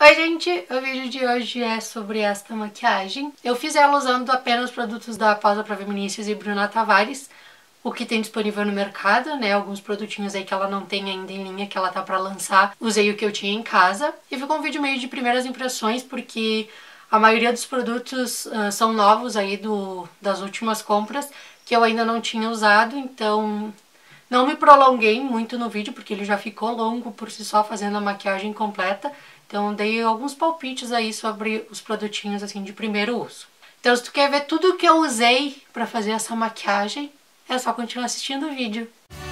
Oi gente, o vídeo de hoje é sobre esta maquiagem. Eu fiz ela usando apenas produtos da Pausa pra Vinícius e Bruna Tavares, o que tem disponível no mercado, né, alguns produtinhos aí que ela não tem ainda em linha, que ela tá pra lançar. Usei o que eu tinha em casa e ficou um vídeo meio de primeiras impressões, porque a maioria dos produtos são novos aí das últimas compras, que eu ainda não tinha usado, então não me prolonguei muito no vídeo, porque ele já ficou longo por si só fazendo a maquiagem completa. Então dei alguns palpites aí sobre os produtinhos assim de primeiro uso. Então se tu quer ver tudo que eu usei pra fazer essa maquiagem, é só continuar assistindo o vídeo.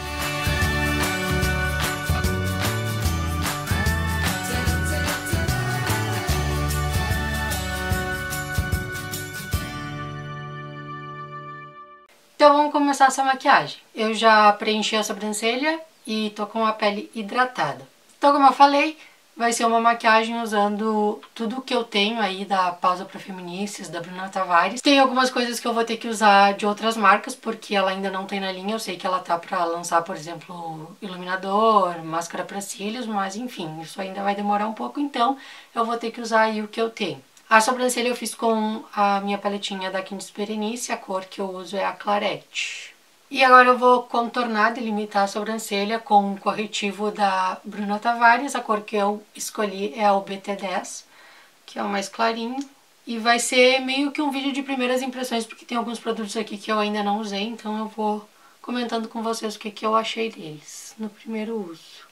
Então vamos começar essa maquiagem. Eu já preenchi a sobrancelha e tô com a pele hidratada. Então como eu falei, vai ser uma maquiagem usando tudo que eu tenho aí da Pausa pra Feministas, da Bruna Tavares. Tem algumas coisas que eu vou ter que usar de outras marcas, porque ela ainda não tem na linha. Eu sei que ela tá pra lançar, por exemplo, iluminador, máscara pra cílios, mas enfim, isso ainda vai demorar um pouco, então eu vou ter que usar aí o que eu tenho. A sobrancelha eu fiz com a minha paletinha da Quintes Berenice, a cor que eu uso é a Clarete. E agora eu vou contornar, delimitar a sobrancelha com o corretivo da Bruna Tavares. A cor que eu escolhi é o BT10, que é o mais clarinho. E vai ser meio que um vídeo de primeiras impressões, porque tem alguns produtos aqui que eu ainda não usei, então eu vou comentando com vocês o que eu achei deles no primeiro uso.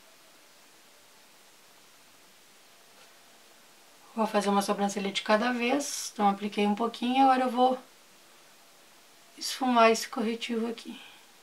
Vou fazer uma sobrancelha de cada vez, então apliquei um pouquinho e agora eu vou esfumar esse corretivo aqui.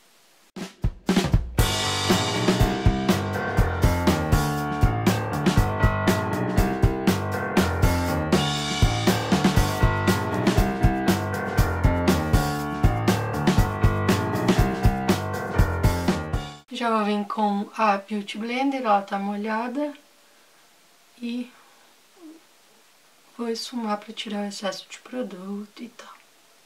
Já vou vir com a Beauty Blender, ela tá molhada, e vou esfumar para tirar o excesso de produto e tal.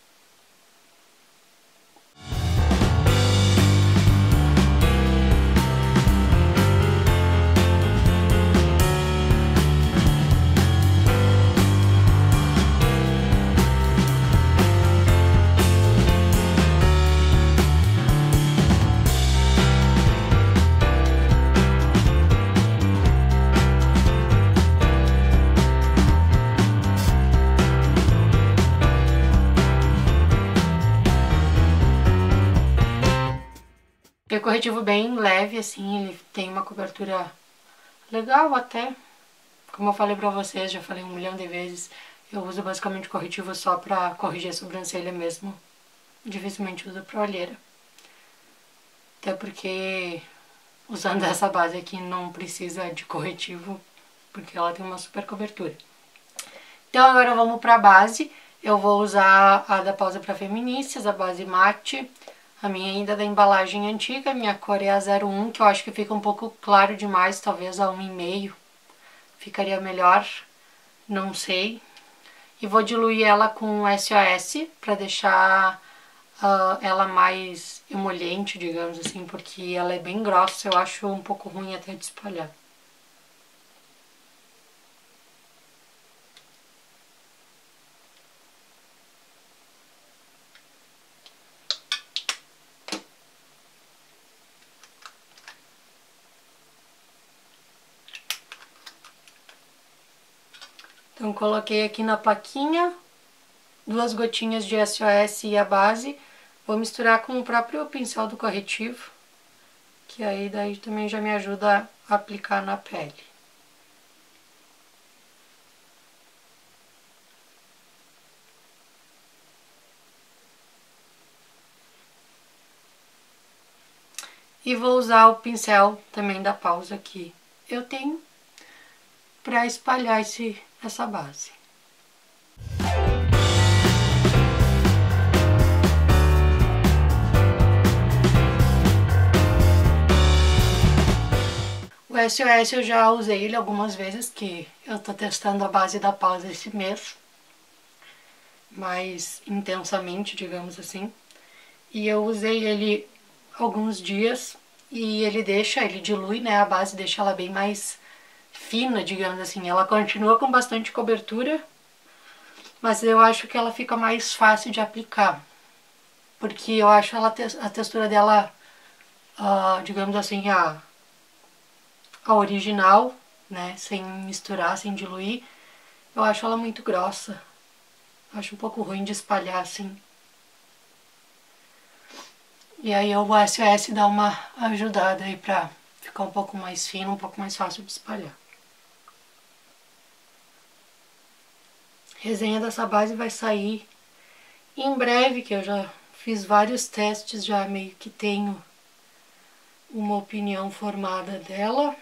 É um corretivo bem leve, assim, ele tem uma cobertura legal até. Como eu falei pra vocês, já falei 1 milhão de vezes, eu uso basicamente corretivo só pra corrigir a sobrancelha mesmo. Dificilmente uso pra olheira. Até porque usando essa base aqui não precisa de corretivo, porque ela tem uma super cobertura. Então agora vamos pra base. Eu vou usar a da Pausa pra Feministas, a base mate. A minha ainda da embalagem antiga, minha cor é a 01, que eu acho que fica um pouco claro demais, talvez a 1,5 ficaria melhor, não sei. E vou diluir ela com SOS para deixar ela mais emoliente, digamos assim, porque ela é bem grossa, eu acho um pouco ruim até de espalhar. Então coloquei aqui na plaquinha 2 gotinhas de SOS e a base. Vou misturar com o próprio pincel do corretivo, que aí daí também já me ajuda a aplicar na pele. E vou usar o pincel também da Pausa que eu tenho para espalhar essa base. O SOS eu já usei ele algumas vezes, que eu tô testando a base da Pausa esse mês, mais intensamente, digamos assim. E eu usei ele alguns dias e ele dilui, né, a base deixa ela bem mais fina, digamos assim. Ela continua com bastante cobertura, mas eu acho que ela fica mais fácil de aplicar. Porque eu acho a textura dela, digamos assim, a original, né? Sem misturar, sem diluir. Eu acho ela muito grossa. Acho um pouco ruim de espalhar assim. E aí o SOS dá uma ajudada aí pra ficar um pouco mais fino, um pouco mais fácil de espalhar. Resenha dessa base vai sair em breve, que eu já fiz vários testes, já meio que tenho uma opinião formada dela.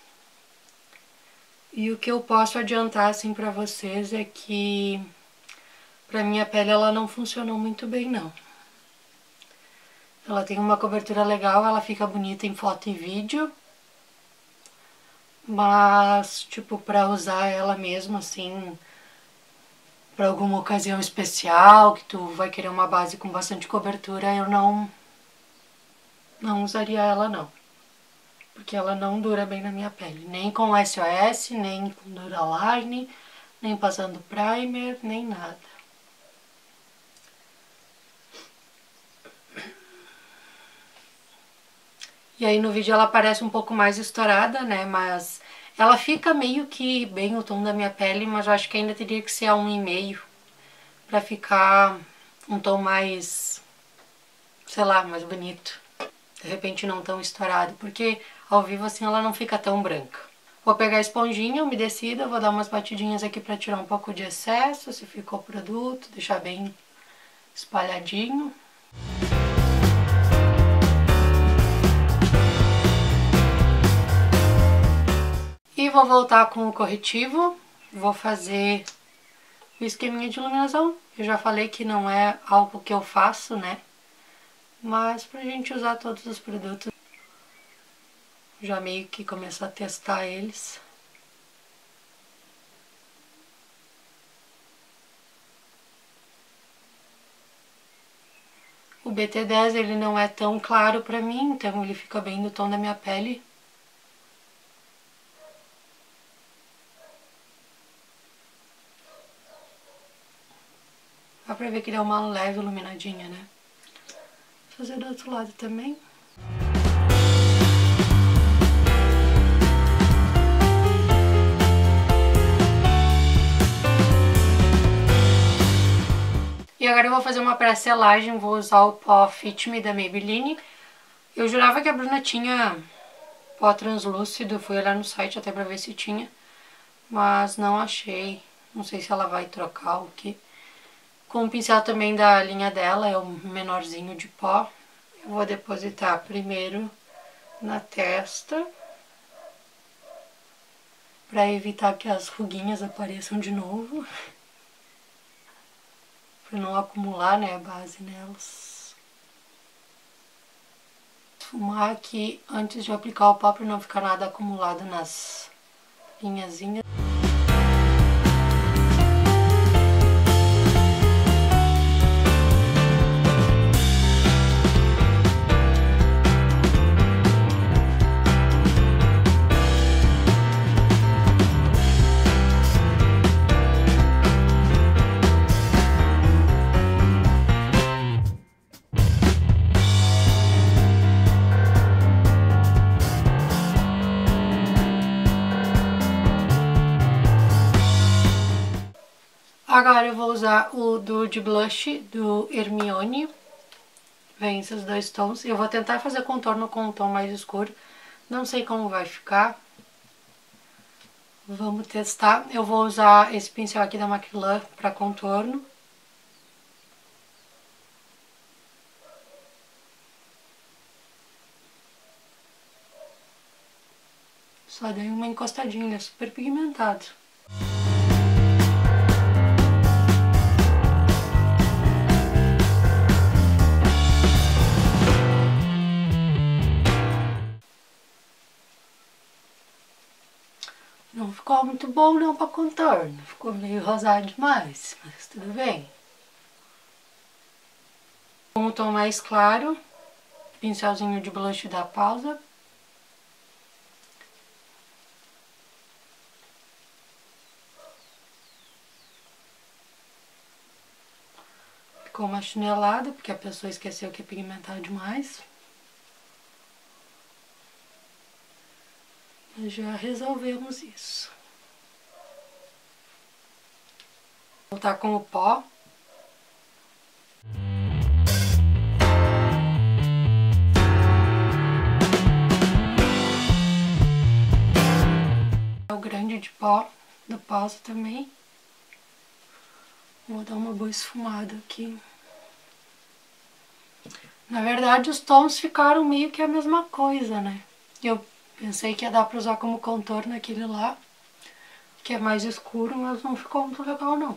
E o que eu posso adiantar assim pra vocês é que pra minha pele ela não funcionou muito bem não. Ela tem uma cobertura legal, ela fica bonita em foto e vídeo. Mas, tipo, pra usar ela mesmo, assim, pra alguma ocasião especial, que tu vai querer uma base com bastante cobertura, eu não usaria ela não. Porque ela não dura bem na minha pele. Nem com SOS, nem com Duraline, nem passando primer, nem nada. E aí no vídeo ela parece um pouco mais estourada, né? Mas ela fica meio que bem o tom da minha pele, mas eu acho que ainda teria que ser a 1,5 pra ficar um tom mais, sei lá, mais bonito. De repente não tão estourado, porque ao vivo assim ela não fica tão branca. Vou pegar a esponjinha umedecida, vou dar umas batidinhas aqui pra tirar um pouco de excesso, se ficou produto, deixar bem espalhadinho. E vou voltar com o corretivo, vou fazer o esqueminha de iluminação. Eu já falei que não é algo que eu faço, né? Mas pra gente usar todos os produtos, já meio que começar a testar eles. O BT10 ele não é tão claro pra mim, então ele fica bem no tom da minha pele. Dá pra ver que deu uma leve iluminadinha, né? Vou fazer do outro lado também. E agora eu vou fazer uma pré-selagem, vou usar o pó Fit Me da Maybelline. Eu jurava que a Bruna tinha pó translúcido, fui olhar no site até pra ver se tinha, mas não achei. Não sei se ela vai trocar ou o que. Com o pincel também da linha dela, é o menorzinho de pó. Eu vou depositar primeiro na testa, pra evitar que as ruguinhas apareçam de novo. Pra não acumular, né, a base nelas. Esfumar aqui antes de aplicar o pó pra não ficar nada acumulado nas linhazinhas. Agora eu vou usar o Dude Blush do Hermione. Vem esses dois tons. Eu vou tentar fazer contorno com um tom mais escuro. Não sei como vai ficar. Vamos testar. Eu vou usar esse pincel aqui da Maqui para contorno. Só dei uma encostadinha, ele é super pigmentado. Não ficou muito bom não para contorno, ficou meio rosado demais, mas tudo bem. Com o tom mais claro, pincelzinho de blush da Pausa. ficou uma chinelada, porque a pessoa esqueceu que é pigmentado demais. Mas já resolvemos isso. Vou voltar com o pó. O grande de pó do Pausa também. Vou dar uma boa esfumada aqui. Na verdade, os tons ficaram meio que a mesma coisa, né? Eu pensei que ia dar pra usar como contorno aquele lá, que é mais escuro, mas não ficou muito legal, não.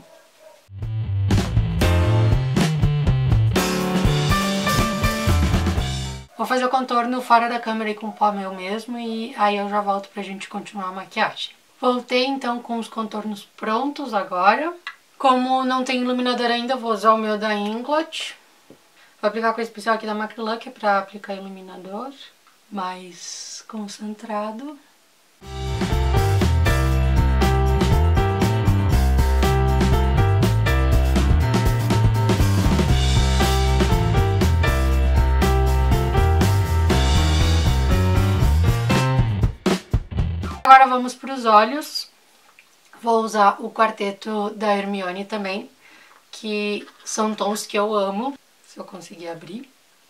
Vou fazer o contorno fora da câmera e com pó meu mesmo, e aí eu já volto pra gente continuar a maquiagem. Voltei então com os contornos prontos agora. Como não tem iluminador ainda, vou usar o meu da Inglot. Vou aplicar com esse pincel aqui da Macrylan, que é pra aplicar iluminador mais concentrado. Agora vamos para os olhos. Vou usar o quarteto da Hermione também, que são tons que eu amo, se eu conseguir abrir.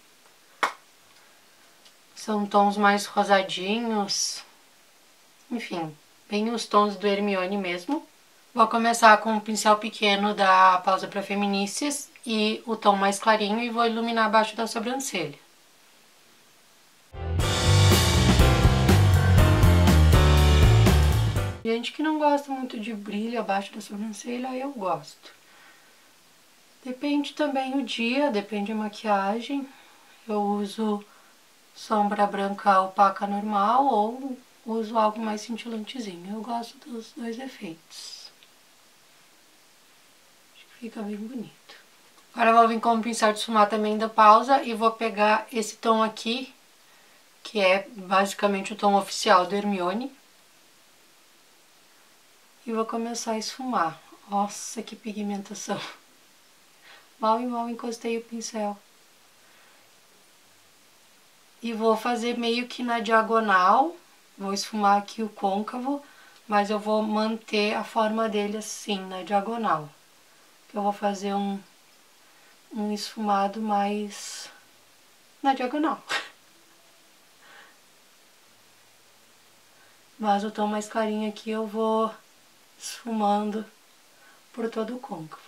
São tons mais rosadinhos, enfim, bem os tons do Hermione mesmo. Vou começar com um pincel pequeno da Pausa para Feminices e o tom mais clarinho e vou iluminar abaixo da sobrancelha. Gente que não gosta muito de brilho abaixo da sobrancelha, eu gosto. Depende também o dia, depende da maquiagem. Eu uso sombra branca opaca normal ou uso algo mais cintilantezinho. Eu gosto dos dois efeitos. Acho que fica bem bonito. Agora eu vou vir com um pincel de esfumar também da Pausa e vou pegar esse tom aqui, que é basicamente o tom oficial do Hermione. E vou começar a esfumar. Nossa, que pigmentação! Mal e mal encostei o pincel. E vou fazer meio que na diagonal. Vou esfumar aqui o côncavo, mas eu vou manter a forma dele assim, na diagonal. Eu vou fazer um esfumado mais na diagonal. Mas o tom mais clarinho aqui eu vou esfumando por todo o côncavo.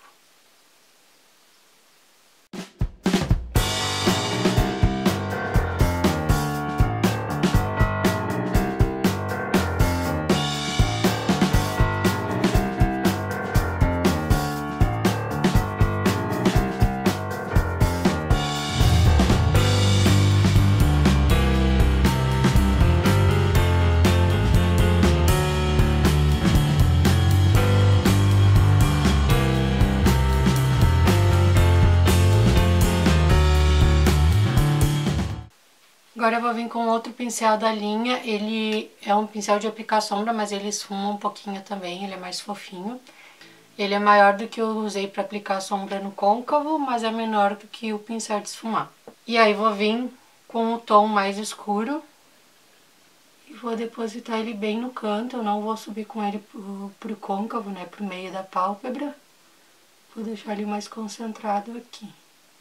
Agora eu vou vir com outro pincel da linha, ele é um pincel de aplicar sombra, mas ele esfuma um pouquinho também, ele é mais fofinho. Ele é maior do que eu usei para aplicar sombra no côncavo, mas é menor do que o pincel de esfumar. E aí vou vir com o tom mais escuro e vou depositar ele bem no canto, eu não vou subir com ele pro côncavo, né, pro meio da pálpebra. Vou deixar ele mais concentrado aqui.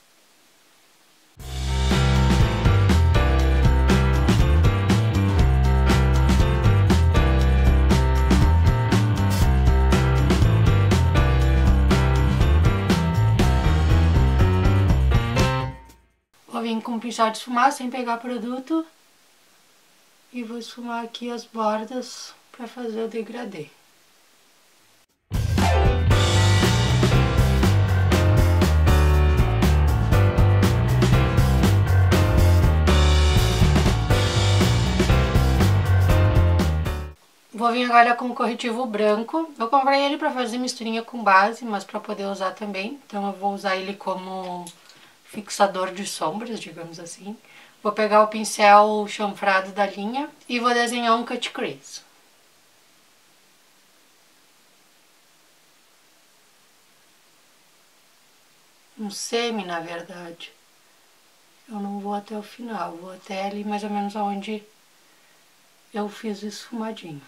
Vou vir com um pincel de esfumar sem pegar produto e vou esfumar aqui as bordas para fazer o degradê. Vou vir agora com o corretivo branco. Eu comprei ele para fazer misturinha com base, mas para poder usar também. Então eu vou usar ele como fixador de sombras, digamos assim. Vou pegar o pincel chanfrado da linha e vou desenhar um cut crease. um semi, na verdade. Eu não vou até o final, vou até ali mais ou menos aonde eu fiz o esfumadinho.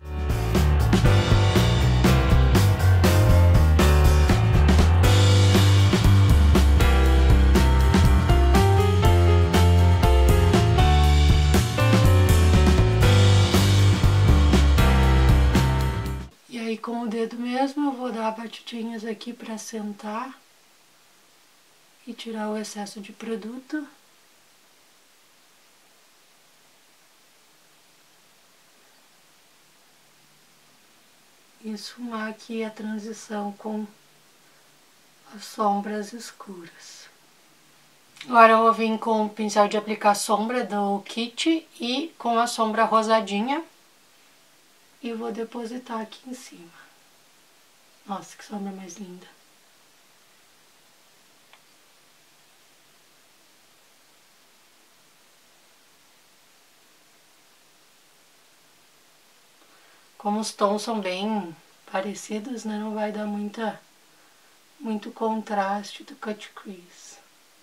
E aí com o dedo mesmo eu vou dar batidinhas aqui para sentar e tirar o excesso de produto. E esfumar aqui a transição com as sombras escuras. Agora eu vou vir com o pincel de aplicar sombra do kit e com a sombra rosadinha. E vou depositar aqui em cima. Nossa, que sombra mais linda. Como os tons são bem parecidos, né, não vai dar muito contraste do cut crease.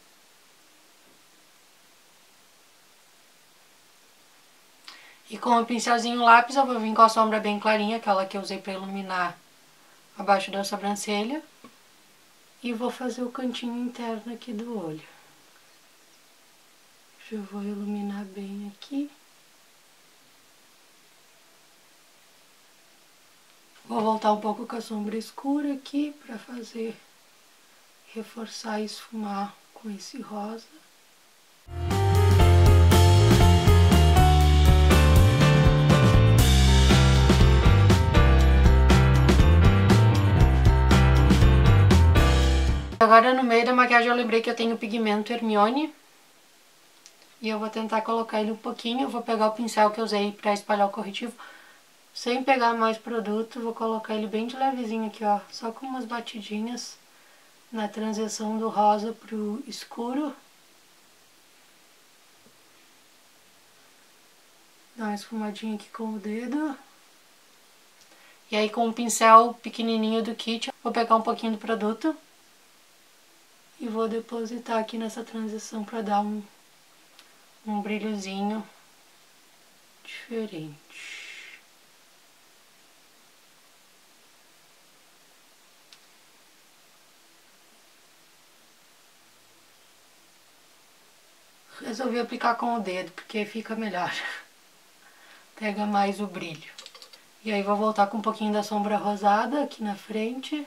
E com o pincelzinho lápis eu vou vir com a sombra bem clarinha, aquela que eu usei para iluminar abaixo da sobrancelha. E vou fazer o cantinho interno aqui do olho. Já vou iluminar bem aqui. Vou voltar um pouco com a sombra escura aqui para reforçar e esfumar com esse rosa. Agora no meio da maquiagem eu lembrei que eu tenho o pigmento Hermione. E eu vou tentar colocar ele um pouquinho. Eu vou pegar o pincel que eu usei para espalhar o corretivo. Sem pegar mais produto, vou colocar ele bem de levezinho aqui, ó. Só com umas batidinhas na transição do rosa pro escuro. Dá uma esfumadinha aqui com o dedo. E aí com o pincel pequenininho do kit, vou pegar um pouquinho do produto. E vou depositar aqui nessa transição para dar um brilhozinho diferente. Resolvi aplicar com o dedo, porque fica melhor. Pega mais o brilho. E aí vou voltar com um pouquinho da sombra rosada aqui na frente.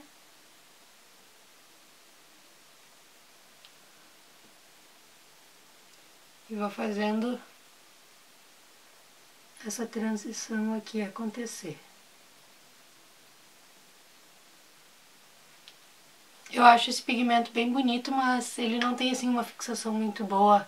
E vou fazendo essa transição aqui acontecer. Eu acho esse pigmento bem bonito, mas ele não tem assim uma fixação muito boa.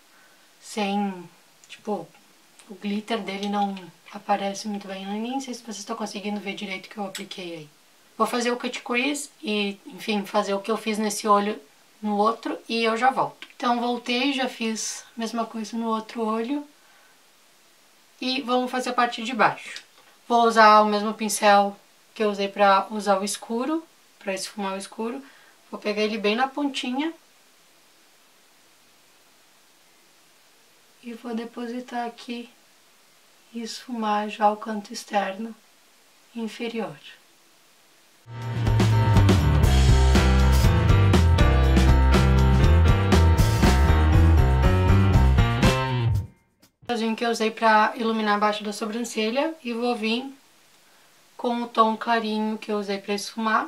Tipo, o glitter dele não aparece muito bem. Eu nem sei se vocês estão conseguindo ver direito o que eu apliquei aí. Vou fazer o cut crease e, enfim, fazer o que eu fiz nesse olho no outro e eu já volto. Então voltei, já fiz a mesma coisa no outro olho. E vamos fazer a parte de baixo. Vou usar o mesmo pincel que eu usei para usar o escuro, para esfumar o escuro. Vou pegar ele bem na pontinha. E vou depositar aqui e esfumar já o canto externo inferior. O que eu usei para iluminar abaixo da sobrancelha e vou vir com o tom clarinho que eu usei para esfumar.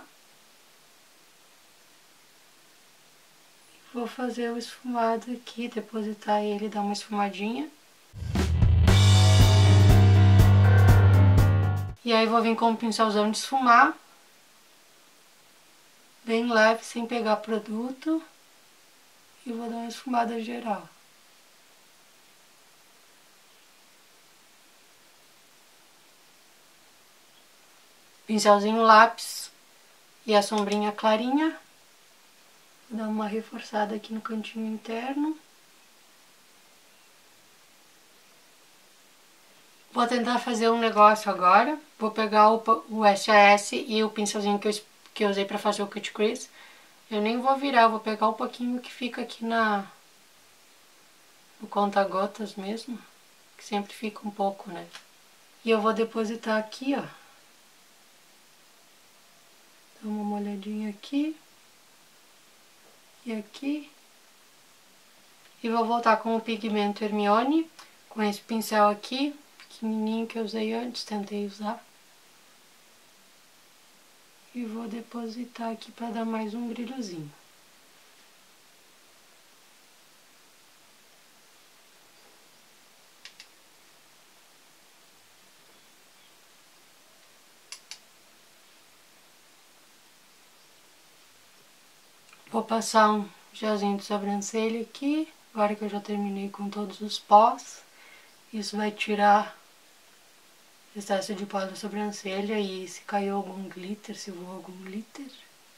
Vou fazer o esfumado aqui, depositar ele, dar uma esfumadinha. E aí vou vir com o pincelzão de esfumar, bem leve, sem pegar produto. E vou dar uma esfumada geral. Pincelzinho lápis e a sombrinha clarinha. Vou dar uma reforçada aqui no cantinho interno. Vou tentar fazer um negócio agora. Vou pegar o SAS e o pincelzinho que eu usei para fazer o cut crease. Eu nem vou virar, eu vou pegar um pouquinho que fica aqui no conta-gotas mesmo, que sempre fica um pouco, né? E eu vou depositar aqui, ó. Dá uma molhadinha aqui. E aqui. E vou voltar com o pigmento Hermione, com esse pincel aqui, pequenininho que eu usei antes, tentei usar. E vou depositar aqui para dar mais um brilhozinho. Vou passar um gelzinho de sobrancelha aqui, agora que eu já terminei com todos os pós. Isso vai tirar o excesso de pó da sobrancelha e se caiu algum glitter, se voou algum glitter.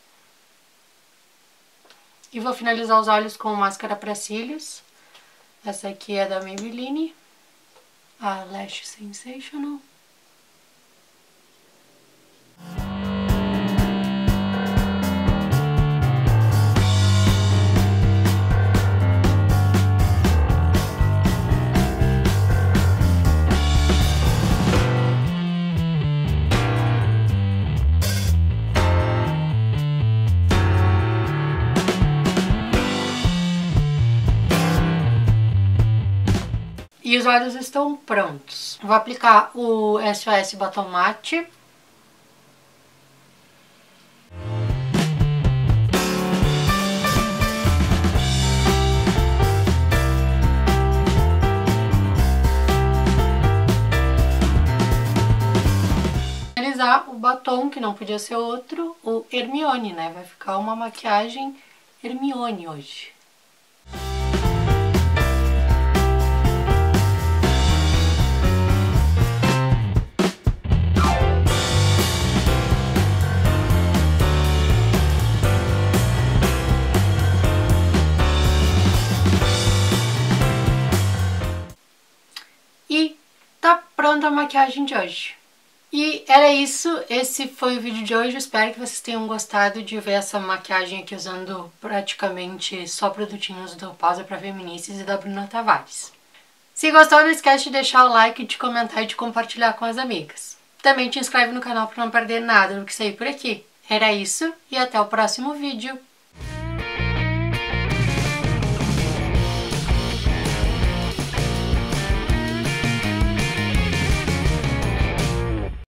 E vou finalizar os olhos com máscara para cílios. Essa aqui é da Maybelline, a Lash Sensational. E os olhos estão prontos. Vou aplicar o SOS Batom Matte. Finalizar o batom, que não podia ser outro, o Hermione, né? Vai ficar uma maquiagem Hermione hoje. E tá pronta a maquiagem de hoje. E era isso, esse foi o vídeo de hoje, eu espero que vocês tenham gostado de ver essa maquiagem aqui usando praticamente só produtinhos do Pausa Pra Feminices e da Bruna Tavares. Se gostou, não esquece de deixar o like, de comentar e de compartilhar com as amigas. Também te inscreve no canal para não perder nada do que sair por aqui. Era isso e até o próximo vídeo.